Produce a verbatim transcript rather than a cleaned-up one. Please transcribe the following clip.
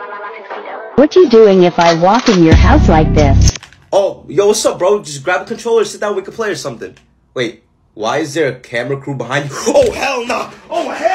What you doing if I walk in your house like this? Oh, yo, what's up, bro? Just grab a controller, sit down, we can play or something. Wait, why is there a camera crew behind you? Oh, hell no! Nah. Oh, hell